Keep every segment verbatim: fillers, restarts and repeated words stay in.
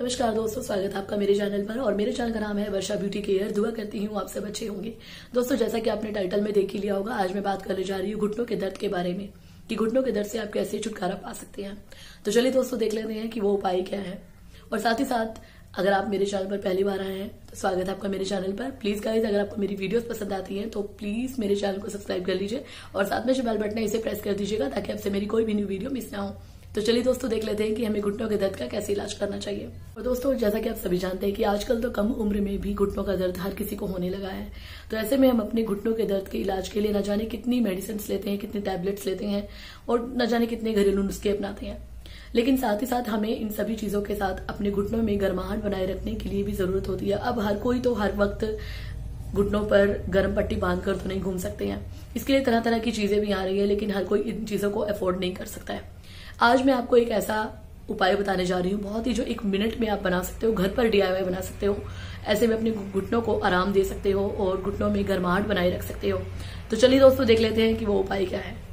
नमस्कार दोस्तों, स्वागत है आपका मेरे चैनल पर। और मेरे चैनल का नाम है वर्षा ब्यूटी केयर। दुआ करती हूँ आप सब अच्छे होंगे। दोस्तों, जैसा कि आपने टाइटल में देख ही लिया होगा, आज मैं बात करने जा रही हूँ घुटनों के दर्द के बारे में कि घुटनों के दर्द से आप कैसे छुटकारा पा सकते हैं। तो चलिए दोस्तों, देख लेते हैं कि वो उपाय क्या है। और साथ ही साथ अगर आप मेरे चैनल पर पहली बार आए हैं तो स्वागत है आपका मेरे चैनल पर। प्लीज गाइज, अगर आपको मेरी वीडियोस पसंद आती हैं तो प्लीज मेरे चैनल को सब्सक्राइब कर लीजिए और साथ में जो बेल बटन है इसे प्रेस कर दीजिएगा ताकि आपसे मेरी कोई भी न्यू वीडियो मिस ना हो। तो चलिए दोस्तों, देख लेते हैं कि हमें घुटनों के दर्द का कैसे इलाज करना चाहिए। और दोस्तों, जैसा कि आप सभी जानते हैं कि आजकल तो कम उम्र में भी घुटनों का दर्द हर किसी को होने लगा है। तो ऐसे में हम अपने घुटनों के दर्द के इलाज के लिए न जाने कितनी मेडिसिन लेते हैं, कितने टैबलेट्स लेते हैं और न जाने कितने घरेलू नुस्खे अपनाते हैं। लेकिन साथ ही साथ हमें इन सभी चीजों के साथ अपने घुटनों में गर्माहट बनाए रखने के लिए भी जरूरत होती है। अब हर कोई तो हर वक्त घुटनों पर गर्म पट्टी बांधकर तो नहीं घूम सकते हैं। इसके लिए तरह तरह की चीजें भी आ रही है, लेकिन हर कोई इन चीजों को अफोर्ड नहीं कर सकता है। आज मैं आपको एक ऐसा उपाय बताने जा रही हूँ, बहुत ही जो एक मिनट में आप बना सकते हो, घर पर डीआईवाई बना सकते हो। ऐसे में अपने घुटनों को आराम दे सकते हो और घुटनों में गर्माहट बनाए रख सकते हो। तो चलिए दोस्तों, देख लेते हैं कि वो उपाय क्या है।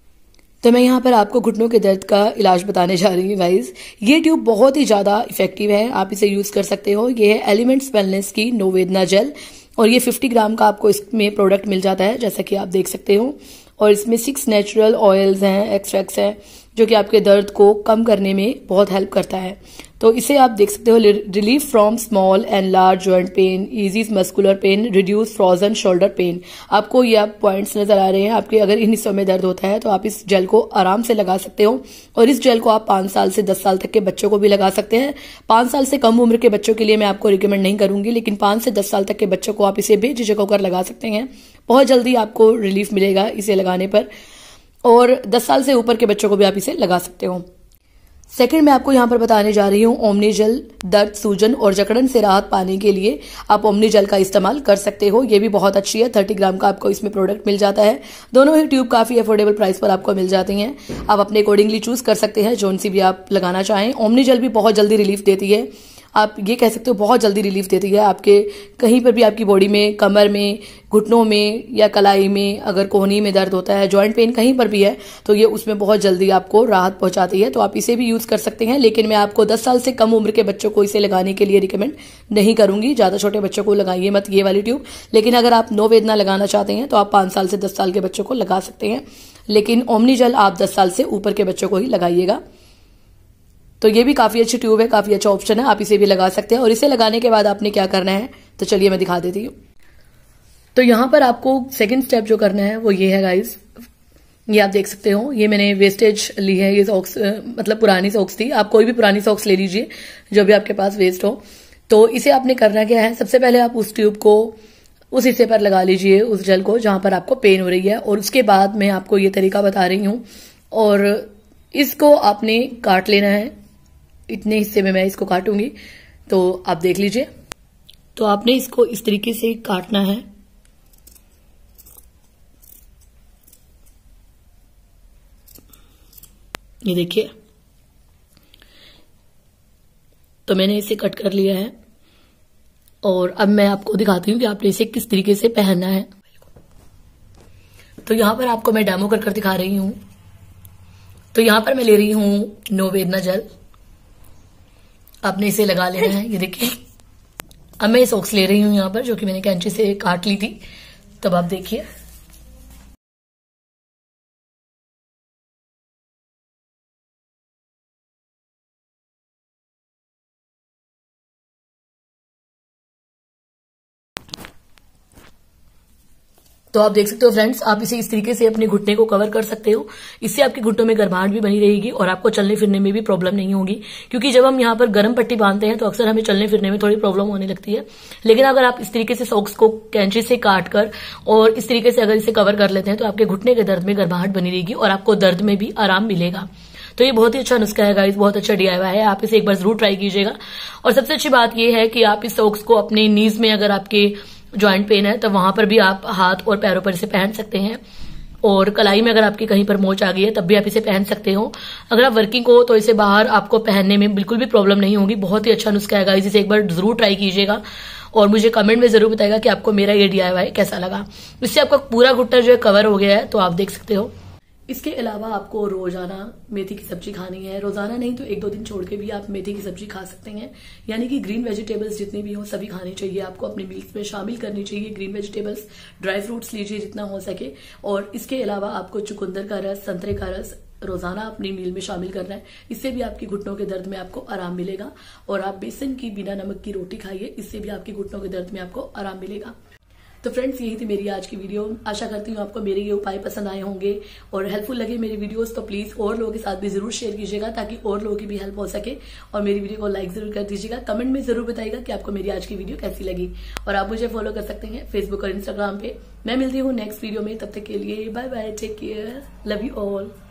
तो मैं यहाँ पर आपको घुटनों के दर्द का इलाज बताने जा रही हूँ गाइज। ये ट्यूब बहुत ही ज्यादा इफेक्टिव है, आप इसे यूज कर सकते हो। ये है एलिमेंट्स वेलनेस की नो वेदना जेल और ये पचास ग्राम का आपको इसमें प्रोडक्ट मिल जाता है, जैसा कि आप देख सकते हो। और इसमें सिक्स नेचुरल ऑयल्स हैं, एक्सट्रैक्ट्स हैं, जो कि आपके दर्द को कम करने में बहुत हेल्प करता है। तो इसे आप देख सकते हो, relief from small and large joint pain, easy muscular pain, reduce frozen shoulder pain. आपको ये आप पॉइंट्स नजर आ रहे हैं। आपके अगर इन हिस्सों में दर्द होता है तो आप इस जेल को आराम से लगा सकते हो। और इस जेल को आप पांच साल से दस साल तक के बच्चों को भी लगा सकते हैं। पांच साल से कम उम्र के बच्चों के लिए मैं आपको रिकमेंड नहीं करूंगी, लेकिन पांच से दस साल तक के बच्चों को आप इसे बेझिझक होकर लगा सकते हैं। बहुत जल्दी आपको रिलीफ मिलेगा इसे लगाने पर। और दस साल से ऊपर के बच्चों को भी आप इसे लगा सकते हो। सेकंड, मैं आपको यहाँ पर बताने जा रही हूँ ओमनी जेल। दर्द, सूजन और जकड़न से राहत पाने के लिए आप ओमनी जेल का इस्तेमाल कर सकते हो। ये भी बहुत अच्छी है। तीस ग्राम का आपको इसमें प्रोडक्ट मिल जाता है। दोनों ही ट्यूब काफी अफोर्डेबल प्राइस पर आपको मिल जाती हैं। आप अपने अकॉर्डिंगली चूज कर सकते हैं जोन सी भी आप लगाना चाहें। ओमनी जेल भी बहुत जल्दी रिलीफ देती है। आप ये कह सकते हो बहुत जल्दी रिलीफ देती है। आपके कहीं पर भी आपकी बॉडी में, कमर में, घुटनों में या कलाई में, अगर कोहनी में दर्द होता है, जॉइंट पेन कहीं पर भी है, तो ये उसमें बहुत जल्दी आपको राहत पहुंचाती है। तो आप इसे भी यूज कर सकते हैं। लेकिन मैं आपको दस साल से कम उम्र के बच्चों को इसे लगाने के लिए रिकमेंड नहीं करूंगी। ज्यादा छोटे बच्चों को लगाइए मत ये वाली ट्यूब। लेकिन अगर आप नो वेदना लगाना चाहते हैं तो आप पांच साल से दस साल के बच्चों को लगा सकते हैं। लेकिन ओमनी जेल आप दस साल से ऊपर के बच्चों को ही लगाइएगा। तो ये भी काफी अच्छी ट्यूब है, काफी अच्छा ऑप्शन है, आप इसे भी लगा सकते हैं। और इसे लगाने के बाद आपने क्या करना है तो चलिए मैं दिखा देती हूँ। तो यहाँ पर आपको सेकंड स्टेप जो करना है वो ये है गाइस। ये आप देख सकते हो, ये मैंने वेस्टेज ली है। ये सॉक्स मतलब पुरानी सॉक्स थी। आप कोई भी पुरानी सॉक्स ले लीजिए जो भी आपके पास वेस्ट हो। तो इसे आपने करना क्या है, सबसे पहले आप उस ट्यूब को उस हिस्से पर लगा लीजिए, उस जेल को जहां पर आपको पेन हो रही है। और उसके बाद मैं आपको ये तरीका बता रही हूँ और इसको आपने काट लेना है। इतने हिस्से में मैं इसको काटूंगी, तो आप देख लीजिए। तो आपने इसको इस तरीके से काटना है। ये देखिए, तो मैंने इसे कट कर लिया है। और अब मैं आपको दिखाती हूँ कि आपने इसे किस तरीके से पहनना है। तो यहां पर आपको मैं डेमो कर कर दिखा रही हूं। तो यहां पर मैं ले रही हूं नो वेदना जेल। आपने इसे लगा लेना है। ये देखिए, अब मैं सॉक्स ले रही हूं यहां पर, जो कि मैंने कैंची से काट ली थी। तब आप देखिए, तो आप देख सकते हो फ्रेंड्स, आप इसे इस तरीके से अपने घुटने को कवर कर सकते हो। इससे आपके घुटनों में गर्माहट भी बनी रहेगी और आपको चलने फिरने में भी प्रॉब्लम नहीं होगी। क्योंकि जब हम यहाँ पर गर्म पट्टी बांधते हैं तो अक्सर हमें चलने फिरने में थोड़ी प्रॉब्लम होने लगती है। लेकिन अगर आप इस तरीके से सॉक्स को कैंची से काट कर और इस तरीके से अगर इसे कवर कर लेते हैं तो आपके घुटने के दर्द में गर्माहट बनी रहेगी और आपको दर्द में भी आराम मिलेगा। तो ये बहुत ही अच्छा नुस्खा है गाइस, बहुत अच्छा डीआईवाई है। आप इसे एक बार जरूर ट्राई कीजिएगा। और सबसे अच्छी बात यह है कि आप इस सॉक्स को अपने नीज में, अगर आपके जॉइंट पेन है तो वहां पर भी आप हाथ और पैरों पर इसे पहन सकते हैं। और कलाई में अगर आपकी कहीं पर मोच आ गई है तब भी आप इसे पहन सकते हो। अगर आप वर्किंग हो तो इसे बाहर आपको पहनने में बिल्कुल भी प्रॉब्लम नहीं होगी। बहुत ही अच्छा नुस्खा है गाइस, इसे एक बार जरूर ट्राई कीजिएगा और मुझे कमेंट में जरूर बताएगा कि आपको मेरा ये डीआईवाई कैसा लगा। इससे आपका पूरा घुटना जो है कवर हो गया है। तो आप देख सकते हो इसके अलावा आपको रोजाना मेथी की सब्जी खानी है। रोजाना नहीं तो एक दो दिन छोड़ के भी आप मेथी की सब्जी खा सकते हैं। यानी कि ग्रीन वेजिटेबल्स जितनी भी हो सभी खानी चाहिए, आपको अपनी मील्स में शामिल करनी चाहिए। ग्रीन वेजिटेबल्स, ड्राई फ्रूट्स लीजिए जितना हो सके। और इसके अलावा आपको चुकंदर का रस, संतरे का रस रोजाना अपनी मील में शामिल करना है। इससे भी आपकी घुटनों के दर्द में आपको आराम मिलेगा। और आप बेसन की बिना नमक की रोटी खाइए, इससे भी आपकी घुटनों के दर्द में आपको आराम मिलेगा। तो फ्रेंड्स, यही थी मेरी आज की वीडियो। आशा करती हूँ आपको मेरे ये उपाय पसंद आए होंगे और हेल्पफुल लगे मेरी वीडियोस। तो प्लीज और लोगों के साथ भी जरूर शेयर कीजिएगा ताकि और लोगों की भी हेल्प हो सके। और मेरी वीडियो को लाइक जरूर कर दीजिएगा। कमेंट में जरूर बताइएगा कि आपको मेरी आज की वीडियो कैसी लगी। और आप मुझे फॉलो कर सकते हैं फेसबुक और इंस्टाग्राम पे। मैं मिलती हूँ नेक्स्ट वीडियो में, तब तक के लिए bye bye, take care, love you all.